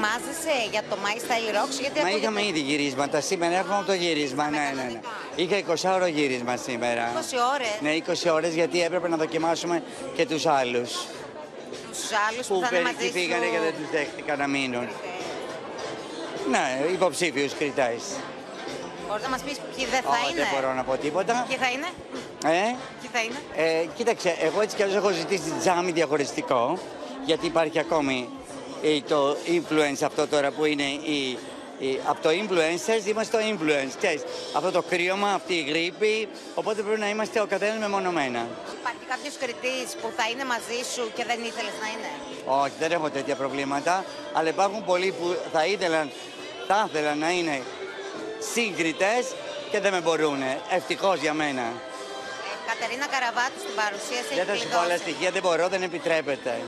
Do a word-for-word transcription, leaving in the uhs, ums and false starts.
Ετοιμάζεσαι για το My Style Rocks? Γιατί Μα ακούγεται... είχαμε ήδη γυρίσματα. Σήμερα έχουμε από το γύρισμα. Ναι, ναι, ναι. Είχα είκοσι ώρο γύρισμα σήμερα. είκοσι ώρες. Ναι, είκοσι ώρες, γιατί έπρεπε να δοκιμάσουμε και τους άλλους. Τους άλλους που, Που θα είναι μαζί περικυ σου. πήγανε και δεν τους δέχτηκαν να μείνουν. Ναι, υποψήφιους κριτές. Μπορείς να μας πεις ποιοι δεν θα Όχι, είναι? δεν μπορώ να πω τίποτα. Ποιοι θα είναι? Ε, Ποιοι θα είναι? ε, κοίταξε, εγώ έτσι κι αλλιώς έχω ζητήσει τζάμι διαχωριστικό, γιατί υπάρχει ακόμη ε, το influence αυτό τώρα που είναι η, η, από το influencers είμαστε το influence, ξέρεις, αυτό το κρύωμα, αυτή η γρήπη, οπότε πρέπει να είμαστε ο καθένας μεμονωμένα. Υπάρχει κάποιος κριτής που θα είναι μαζί σου και δεν ήθελες να είναι? Όχι, δεν έχω τέτοια προβλήματα, αλλά υπάρχουν πολλοί που θα ήθελαν, θα ήθελαν να είναι συγκριτές και δεν με μπορούν. Ευτυχώς για μένα. Ε, Κατερίνα Καραβάτου στην παρουσίαση Δεν έχει θα σου πω άλλα κλειδώσει. στοιχεία, δεν μπορώ, δεν επιτρέπεται.